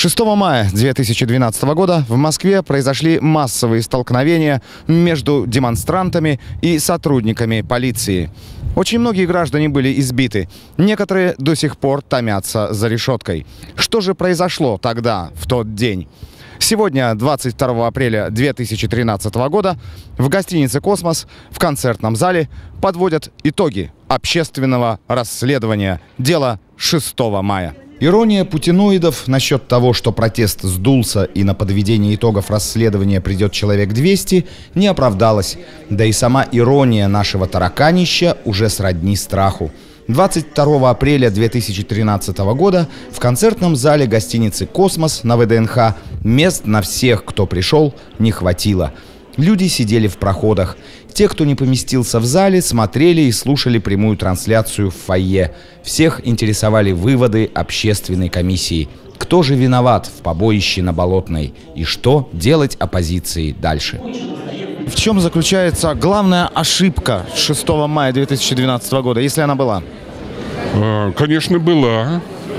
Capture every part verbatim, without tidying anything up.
шестого мая две тысячи двенадцатого года в Москве произошли массовые столкновения между демонстрантами и сотрудниками полиции. Очень многие граждане были избиты. Некоторые до сих пор томятся за решеткой. Что же произошло тогда, в тот день? Сегодня, двадцать второго апреля две тысячи тринадцатого года, в гостинице «Космос» в концертном зале подводят итоги общественного расследования дела шестого мая. Ирония путиноидов насчет того, что протест сдулся и на подведение итогов расследования придет человек двести, не оправдалась. Да и сама ирония нашего тараканища уже сродни страху. двадцать второго апреля две тысячи тринадцатого года в концертном зале гостиницы «Космос» на вэ дэ эн ха мест на всех, кто пришел, не хватило. Люди сидели в проходах. Те, кто не поместился в зале, смотрели и слушали прямую трансляцию в фойе. Всех интересовали выводы общественной комиссии. Кто же виноват в побоище на Болотной? И что делать оппозиции дальше? В чем заключается главная ошибка шестого мая две тысячи двенадцатого года, если она была? Конечно, была.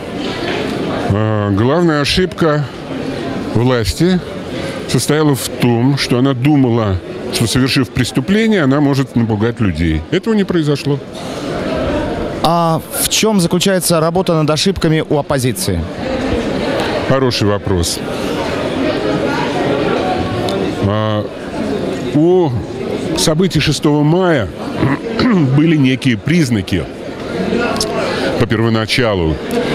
Главная ошибка власти состояла в том, что она думала, что, совершив преступление, она может напугать людей. Этого не произошло. А в чем заключается работа над ошибками у оппозиции? Хороший вопрос. А, у событий шестого мая были некие признаки по первоначалу.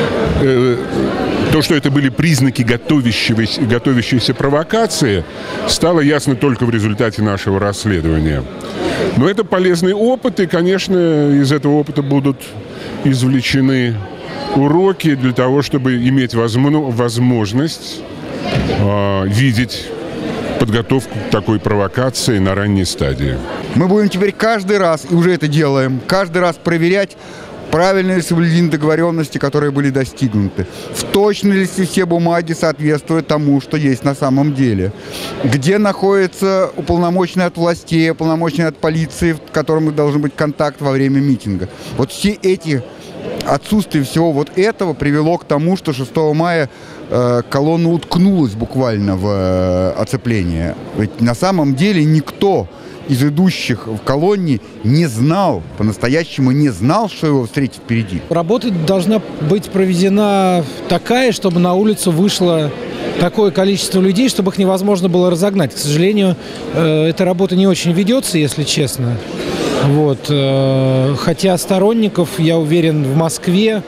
То, что это были признаки готовящейся, готовящейся провокации, стало ясно только в результате нашего расследования. Но это полезный опыт, и, конечно, из этого опыта будут извлечены уроки для того, чтобы иметь возможность э, видеть подготовку к такой провокации на ранней стадии. Мы будем теперь каждый раз, и уже это делаем, каждый раз проверять, правильно ли соблюдены договоренности, которые были достигнуты. В точности ли все бумаги соответствуют тому, что есть на самом деле. Где находится уполномоченный от властей, уполномоченный от полиции, в котором должен быть контакт во время митинга. Вот все эти, отсутствие всего вот этого привело к тому, что шестого мая э, колонна уткнулась буквально в э, оцепление. Ведь на самом деле никто из идущих в колонне не знал, по-настоящему не знал, что его встретит впереди. Работа должна быть проведена такая, чтобы на улицу вышло такое количество людей, чтобы их невозможно было разогнать. К сожалению, эта работа не очень ведется, если честно. Вот. Хотя сторонников, я уверен, в Москве,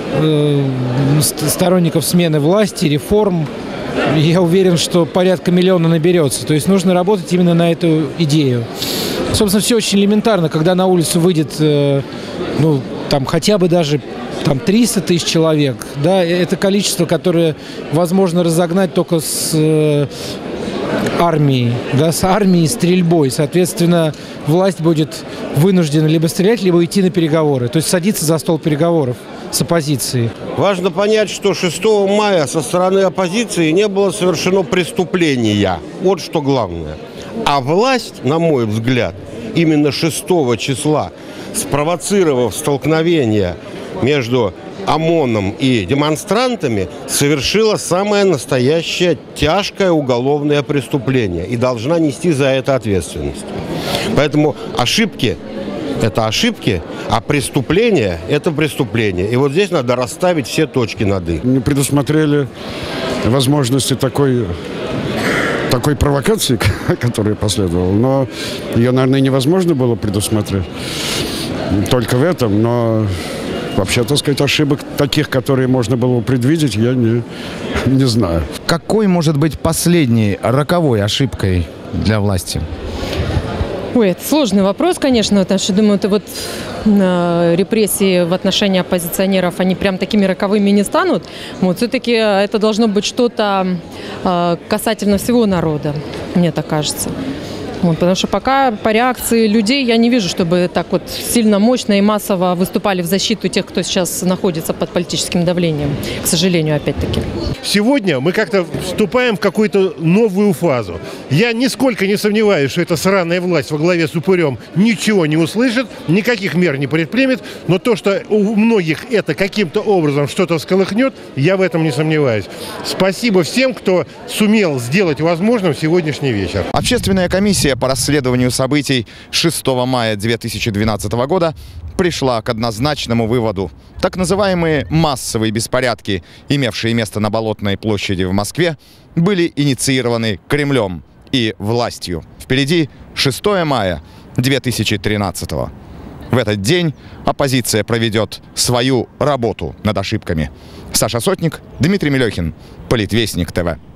сторонников смены власти, реформ, я уверен, что порядка миллиона наберется. То есть нужно работать именно на эту идею. Собственно, все очень элементарно. Когда на улицу выйдет, э, ну, там хотя бы даже там, триста тысяч человек, да, это количество, которое возможно разогнать только с э, армией, да, с армией, стрельбой. Соответственно, власть будет вынуждена либо стрелять, либо идти на переговоры. То есть садиться за стол переговоров с оппозицией. Важно понять, что шестого мая со стороны оппозиции не было совершено преступления. Вот что главное. А власть, на мой взгляд, именно шестого числа, спровоцировав столкновение между ОМОНом и демонстрантами, совершила самое настоящее тяжкое уголовное преступление и должна нести за это ответственность. Поэтому ошибки – это ошибки, а преступление – это преступление. И вот здесь надо расставить все точки над «и». Не предусмотрели возможности такой, такой провокации, которая последовала. Но ее, наверное, невозможно было предусмотреть только в этом. Но вообще, так сказать, ошибок таких, которые можно было предвидеть, я не, не знаю. Какой может быть последней роковой ошибкой для власти? Ой, это сложный вопрос, конечно, потому что, думаю, это вот э, репрессии в отношении оппозиционеров, они прям такими роковыми не станут. Вот, все-таки это должно быть что-то э, касательно всего народа, мне так кажется. Вот, потому что пока по реакции людей я не вижу, чтобы так вот сильно мощно и массово выступали в защиту тех, кто сейчас находится под политическим давлением, к сожалению, опять-таки. Сегодня мы как-то вступаем в какую-то новую фазу. Я нисколько не сомневаюсь, что эта сраная власть во главе с упырем ничего не услышит, никаких мер не предпримет, но то, что у многих это каким-то образом что-то всколыхнет, я в этом не сомневаюсь. Спасибо всем, кто сумел сделать возможным сегодняшний вечер. Общественная комиссия по расследованию событий шестого мая две тысячи двенадцатого года пришла к однозначному выводу. Так называемые массовые беспорядки, имевшие место на Болотной площади в Москве, были инициированы Кремлем и властью. Впереди шестое мая две тысячи тринадцатого. В этот день оппозиция проведет свою работу над ошибками. Саша Сотник, Дмитрий Мелехин, Политвестник ТВ.